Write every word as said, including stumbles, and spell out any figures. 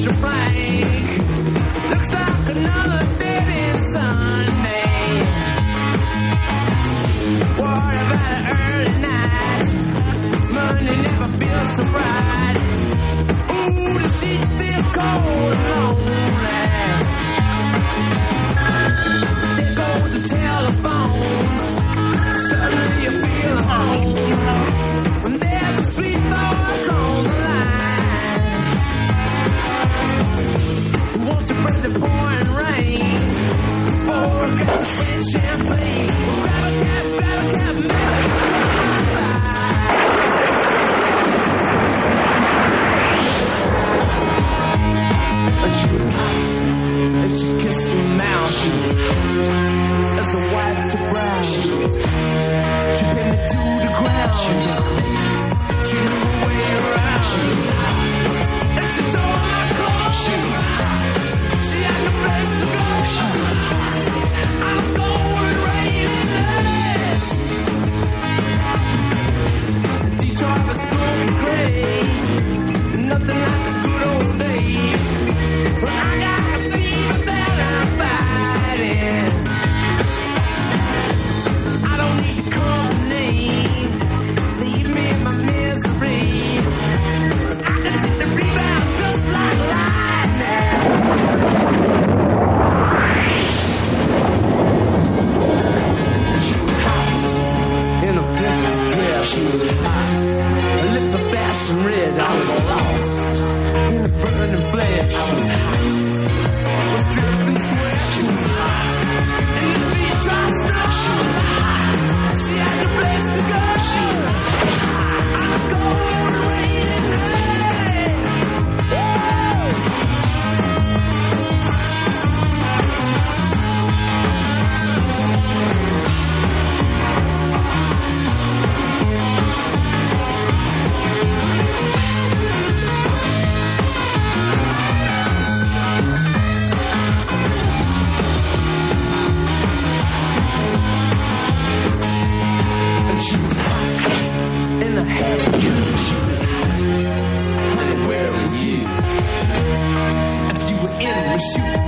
a blank. Looks like another dead-end Sunday. What about an early night? Monday never feels so bright. Ooh, the sheets feel cold and lonely. There goes the telephone. Suddenly you feel home. When there's a sweet voice on the line who wants to break the pouring rain. Four cups of champagne. Grab a cab, grab a cab, make it. She was hot, and she kissed me now. She was hot as a white to brown. She was hot. She pinned me to the ground. She was hot. She knew her way around. She was hot. And she tore my clothes. She was hot. She had no place to go. She was hot. I was going raining days. Detroit was smoking gray. Nothing like the good old days. But I got the fever that I'm fighting. I don't need the company. Leave me in my misery. I can take the rebound just like lightning. She was hot in a fifties dress. She was hot. Her lips are fashion red. I was lost in a burning flesh. I was hot. Was dripping sweat. She was hot. In the feet dry snow. She was hot. She had no place to go. She was hot. I was going raining days. And she was hot in a haircut. She was hot. Honey, where were you? If you were in the shoot.